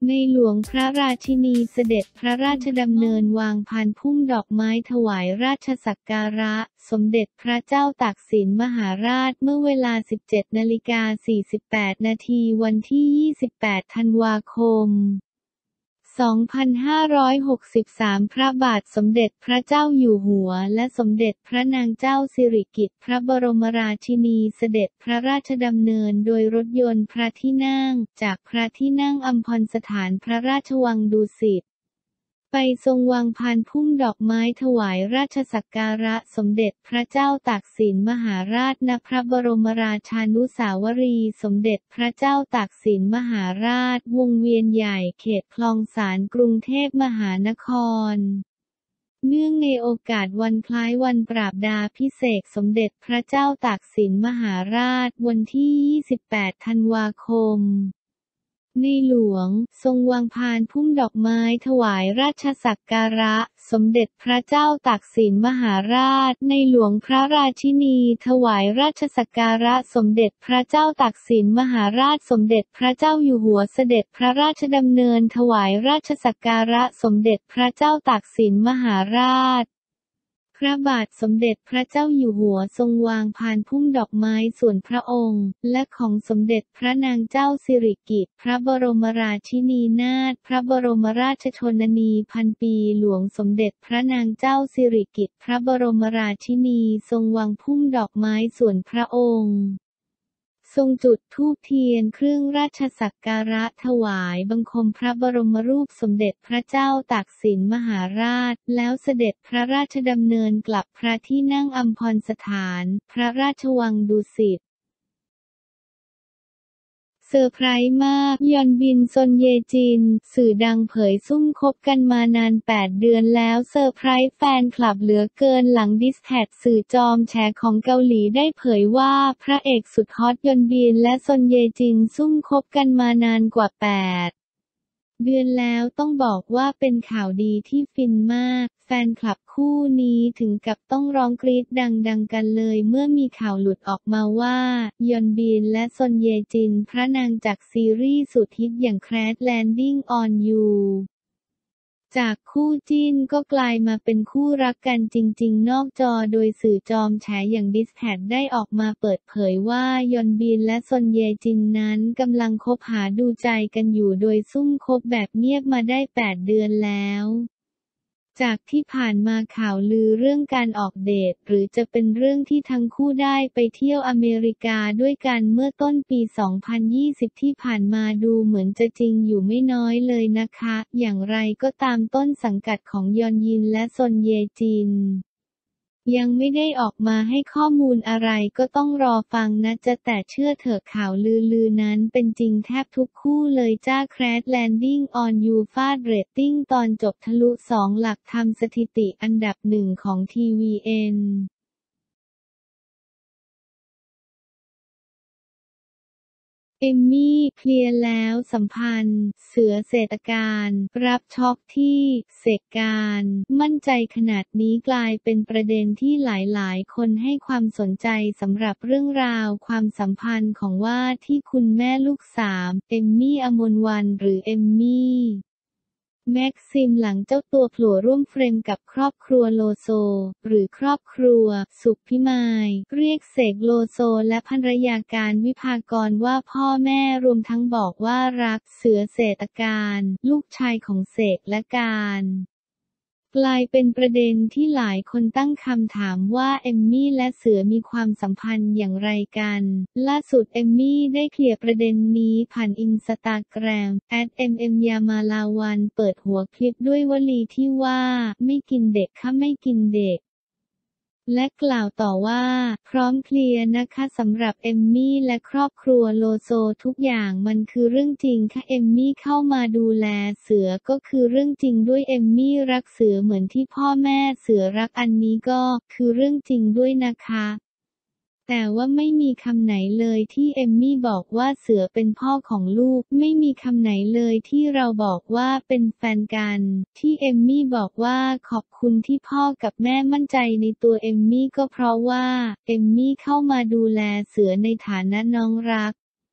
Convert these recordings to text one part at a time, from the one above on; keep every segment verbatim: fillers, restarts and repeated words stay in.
ในหลวงพระราชินีเสด็จพระราชดำเนินวางพานพุ่มดอกไม้ถวายราชสักการะสมเด็จพระเจ้าตากสินมหาราชเมื่อเวลา สิบเจ็ดนาฬิกาสี่สิบแปด นาทีวันที่ ยี่สิบแปด ธันวาคม สองพันห้าร้อยหกสิบสาม พระบาทสมเด็จพระเจ้าอยู่หัวและสมเด็จพระนางเจ้าสิริกิติ์พระบรมราชินีเสด็จพระราชดำเนินโดยรถยนต์พระที่นั่งจากพระที่นั่งอัมพรสถานพระราชวังดุสิตไปทรงวางพานพุ่มดอกไม้ถวายราชสักการะสมเด็จพระเจ้าตากสินมหาราชณพระบรมราชานุสาวรีย์สมเด็จพระเจ้าตากสินมหาราชวงเวียนใหญ่เขตคลองสานกรุงเทพมหานครเนื่องในโอกาสวันคล้ายวันปราบดาภิเษกสมเด็จพระเจ้าตากสินมหาราชวันที่ ยี่สิบแปด ธันวาคมในหลวงทรงวางพานพุ่มดอกไม้ถวายราชสักการะสมเด็จพระเจ้าตากสินมหาราชในหลวงพระราชินีถวายราชสักการะสมเด็จพระเจ้าตากสินมหาราชสมเด็จพระเจ้าอยู่หัวเสด็จพระราชดำเนินถวายราชสักการะสมเด็จพระเจ้าตากสินมหาราชพระบาทสมเด็จพระเจ้าอยู่หัวทรงวางพานพุ่มดอกไม้ส่วนพระองค์และของสมเด็จพระนางเจ้าสิริกิติ์พระบรมราชินีนาถพระบรมราชชนนีพันปีหลวงสมเด็จพระนางเจ้าสิริกิติ์พระบรมราชินีทรงวางพุ่มดอกไม้ส่วนพระองค์ทรงจุดธูปเทียนเครื่องราชสักการะถวายบังคมพระบรมรูปสมเด็จพระเจ้าตากสินมหาราชแล้วเสด็จพระราชดำเนินกลับพระที่นั่งอัมพรสถานพระราชวังดุสิตเซอร์ไพรส์มากยอนบินซอนเยจินสื่อดังเผยซุ่มคบกันมานานแปดเดือนแล้วเซอร์ไพรส์แฟนคลับเหลือเกินหลังดิสแท็กสื่อจอมแฉของเกาหลีได้เผยว่าพระเอกสุดฮอตยอนบินและซอนเยจินซุ่มคบกันมานานกว่าแปดเดือนแล้วต้องบอกว่าเป็นข่าวดีที่ฟินมากแฟนคลับคู่นี้ถึงกับต้องร้องกรี๊ดดังๆกันเลยเมื่อมีข่าวหลุดออกมาว่ายอนบินและซอนเยจินพระนางจากซีรีส์สุดฮิตอย่าง Crash Landing on Youจากคู่จิ้นก็กลายมาเป็นคู่รักกันจริงๆนอกจอโดยสื่อจอมแฉอย่างดิสแท็กได้ออกมาเปิดเผยว่ายอนบินและซอนเยจินนั้นกำลังคบหาดูใจกันอยู่โดยซุ่มคบแบบเงียบมาได้แปดเดือนแล้วจากที่ผ่านมาข่าวลือเรื่องการออกเดทหรือจะเป็นเรื่องที่ทั้งคู่ได้ไปเที่ยวอเมริกาด้วยกันเมื่อต้นปี สองพันยี่สิบ ที่ผ่านมาดูเหมือนจะจริงอยู่ไม่น้อยเลยนะคะอย่างไรก็ตามต้นสังกัดของยอนยินและซอนเยจินยังไม่ได้ออกมาให้ข้อมูลอะไรก็ต้องรอฟังนะจ๊ะแต่เชื่อเถอะข่าวลือๆนั้นเป็นจริงแทบทุกคู่เลยจ้า Crash Landing on You ฟาดเรตติ้งตอนจบทะลุสองหลักทำสถิติอันดับหนึ่งของ ที วี เอ็นเอมมี่เคลียร์แล้วสัมพันธ์เสือเศรษฐการรับช็อกที่เสกการมั่นใจขนาดนี้กลายเป็นประเด็นที่หลายๆคนให้ความสนใจสำหรับเรื่องราวความสัมพันธ์ของว่าที่คุณแม่ลูกสามเอมมี่อมรวรรณหรือเอมมี่แม็กซิมหลังเจ้าตัวโผล่ร่วมเฟรมกับครอบครัวโลโซหรือครอบครัวสุขพิมายเรียกเสกโลโซและภรรยาการวิภากรว่าพ่อแม่รวมทั้งบอกว่ารักเสือเศรษฐการลูกชายของเสกและการกลายเป็นประเด็นที่หลายคนตั้งคำถามว่าเอมมี่และเสือมีความสัมพันธ์อย่างไรกันล่าสุดเอมมี่ได้เคลียร์ประเด็นนี้ผ่านอินสตาแกรม แอท เอ็ม เอ็ม ยามาลาวันเปิดหัวคลิปด้วยวลีที่ว่าไม่กินเด็กค่ะไม่กินเด็กและกล่าวต่อว่าพร้อมเคลียร์นะคะสำหรับเอมมี่และครอบครัวโลโซทุกอย่างมันคือเรื่องจริงค่ะเอมมี่เข้ามาดูแลเสือก็คือเรื่องจริงด้วยเอมมี่รักเสือเหมือนที่พ่อแม่เสือรักอันนี้ก็คือเรื่องจริงด้วยนะคะแต่ว่าไม่มีคำไหนเลยที่เอมมี่บอกว่าเสือเป็นพ่อของลูกไม่มีคำไหนเลยที่เราบอกว่าเป็นแฟนกันที่เอมมี่บอกว่าขอบคุณที่พ่อกับแม่มั่นใจในตัวเอมมี่ก็เพราะว่าเอมมี่เข้ามาดูแลเสือในฐานะน้องรัก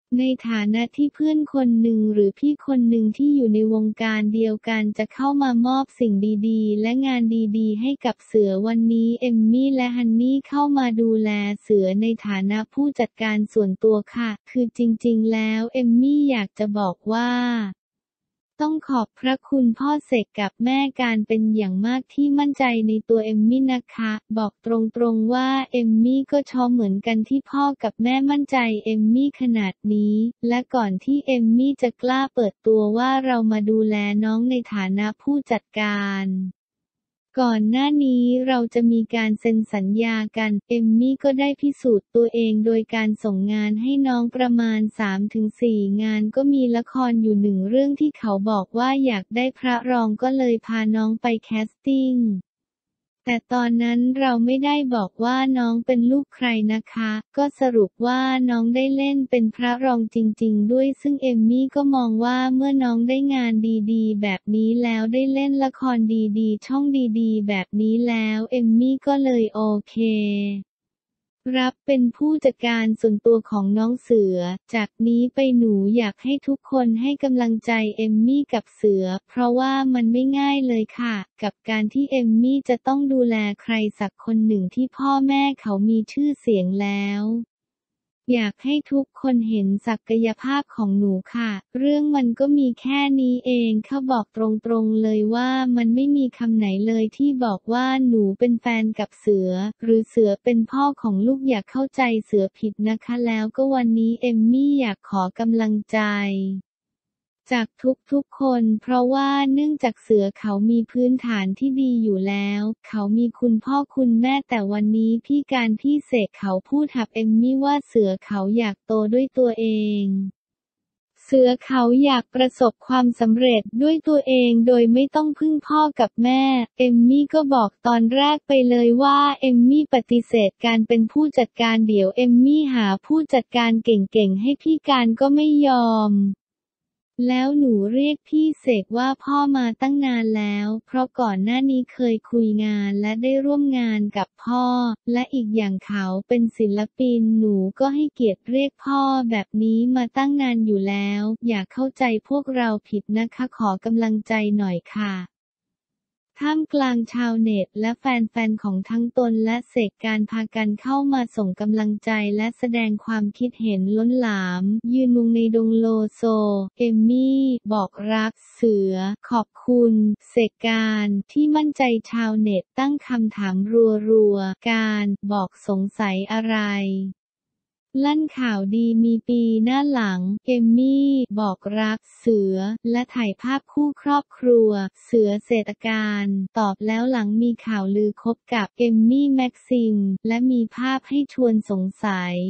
ในฐานะที่เพื่อนคนหนึ่งหรือพี่คนหนึ่งที่อยู่ในวงการเดียวกันจะเข้ามามอบสิ่งดีๆและงานดีๆให้กับเสือวันนี้เอมมี่และฮันนี่เข้ามาดูแลเสือในฐานะผู้จัดการส่วนตัวค่ะคือจริงๆแล้วเอมมี่อยากจะบอกว่าต้องขอบพระคุณพ่อเสกกับแม่การเป็นอย่างมากที่มั่นใจในตัวเอมมี่นะคะบอกตรงๆว่าเอมมี่ก็ช็อกเหมือนกันที่พ่อกับแม่มั่นใจเอมมี่ขนาดนี้และก่อนที่เอมมี่จะกล้าเปิดตัวว่าเรามาดูแลน้องในฐานะผู้จัดการก่อนหน้านี้เราจะมีการเซ็นสัญญากันเอมมี่ก็ได้พิสูจน์ตัวเองโดยการส่งงานให้น้องประมาณ สามถึงสี่ งานก็มีละครอยู่หนึ่งเรื่องที่เขาบอกว่าอยากได้พระรองก็เลยพาน้องไปแคสติ้งแต่ตอนนั้นเราไม่ได้บอกว่าน้องเป็นลูกใครนะคะก็สรุปว่าน้องได้เล่นเป็นพระรองจริงๆด้วยซึ่งเอมมี่ก็มองว่าเมื่อน้องได้งานดีๆแบบนี้แล้วได้เล่นละครดีๆช่องดีๆแบบนี้แล้วเอมมี่ก็เลยโอเครับเป็นผู้จัดการส่วนตัวของน้องเสือจากนี้ไปหนูอยากให้ทุกคนให้กำลังใจเอมมี่กับเสือเพราะว่ามันไม่ง่ายเลยค่ะกับการที่เอมมี่จะต้องดูแลใครสักคนหนึ่งที่พ่อแม่เขามีชื่อเสียงแล้วอยากให้ทุกคนเห็นศักยภาพของหนูค่ะเรื่องมันก็มีแค่นี้เองเขาบอกตรงๆเลยว่ามันไม่มีคำไหนเลยที่บอกว่าหนูเป็นแฟนกับเสือหรือเสือเป็นพ่อของลูกอย่าเข้าใจเสือผิดนะคะแล้วก็วันนี้เอมมี่อยากขอกำลังใจจากทุกๆคนเพราะว่าเนื่องจากเสือเขามีพื้นฐานที่ดีอยู่แล้วเขามีคุณพ่อคุณแม่แต่วันนี้พี่การพี่เสกเขาพูดหับเอมมี่ว่าเสือเขาอยากโตด้วยตัวเองเสือเขาอยากประสบความสำเร็จด้วยตัวเองโดยไม่ต้องพึ่งพ่อกับแม่เอมมี่ก็บอกตอนแรกไปเลยว่าเอมมี่ปฏิเสธการเป็นผู้จัดการเดี๋ยวเอมมี่หาผู้จัดการเก่งๆให้พี่การก็ไม่ยอมแล้วหนูเรียกพี่เสกว่าพ่อมาตั้งนานแล้วเพราะก่อนหน้านี้เคยคุยงานและได้ร่วมงานกับพ่อและอีกอย่างเขาเป็นศิลปินหนูก็ให้เกียรติเรียกพ่อแบบนี้มาตั้งนานอยู่แล้วอย่าเข้าใจพวกเราผิดนะคะขอกำลังใจหน่อยค่ะท่ามกลางชาวเน็ตและแฟนๆของทั้งตนและเสกการพากันเข้ามาส่งกำลังใจและแสดงความคิดเห็นล้นหลามยืนมุงในดงโลโซเอมมี่บอกรักเสือขอบคุณเสกการที่มั่นใจชาวเน็ตตั้งคำถามรัวๆการบอกสงสัยอะไรลั่นข่าวดีมีปีหน้าหลังเอมมี่บอกรักเสือและถ่ายภาพคู่ครอบครัวเสือเศรษฐการตอบแล้วหลังมีข่าวลือคบกับเอมมี่แม็กซิมและมีภาพให้ชวนสงสัย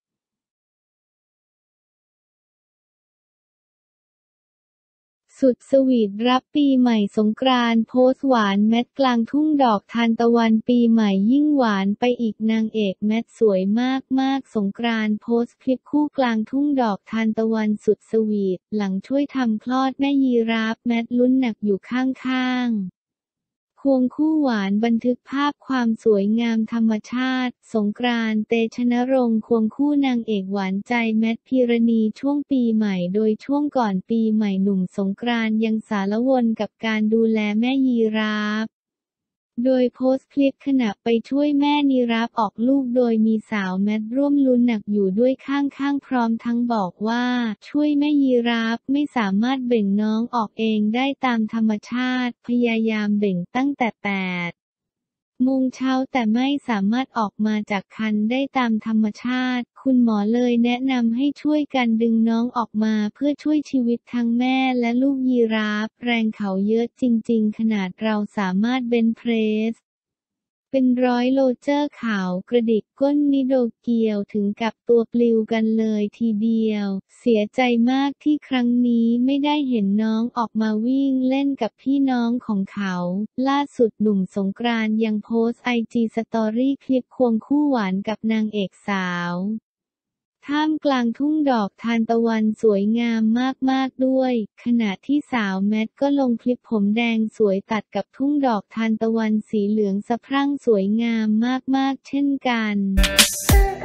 สุดสวีทรับปีใหม่สงกรานต์โพสต์หวานแมทกลางทุ่งดอกทานตะวันปีใหม่ยิ่งหวานไปอีกนางเอกแมทสวยมากๆสงกรานต์โพสต์คลิปคู่กลางทุ่งดอกทานตะวันสุดสวีทหลังช่วยทำคลอดแม่ยีราฟแมทลุ้นหนักอยู่ข้างๆควงคู่หวานบันทึกภาพความสวยงามธรรมชาติสงกรานต์เตชะนรงค์ควงคู่นางเอกหวานใจแมทพีรณีช่วงปีใหม่โดยช่วงก่อนปีใหม่หนุ่มสงกรานต์ยังสารวนกับการดูแลแม่ยีราฟโดยโพสต์คลิปขณะไปช่วยแม่ยีราฟออกลูกโดยมีสาวแมทร่วมลุ้นหนักอยู่ด้วยข้างๆพร้อมทั้งบอกว่าช่วยแม่ยีราฟไม่สามารถเบ่งน้องออกเองได้ตามธรรมชาติพยายามเบ่งตั้งแต่แปดโมงเช้าแต่ไม่สามารถออกมาจากครรภ์ได้ตามธรรมชาติคุณหมอเลยแนะนำให้ช่วยกันดึงน้องออกมาเพื่อช่วยชีวิตทั้งแม่และลูกยีราฟแรงเขาเยอะจริงๆขนาดเราสามารถเบนช์เพรสเป็นร้อยโลเจอร์ขาวกระดิกก้นนิโดเกียวถึงกับตัวปลิวกันเลยทีเดียวเสียใจมากที่ครั้งนี้ไม่ได้เห็นน้องออกมาวิ่งเล่นกับพี่น้องของเขาล่าสุดหนุ่มสงกรานต์ยังโพสต์ไอจีสตอรี่คลิปควงคู่หวานกับนางเอกสาวท่ามกลางทุ่งดอกทานตะวันสวยงามมากๆด้วยขณะที่สาวแมทก็ลงคลิปผมแดงสวยตัดกับทุ่งดอกทานตะวันสีเหลืองสะพรั่งสวยงามมากๆเช่นกัน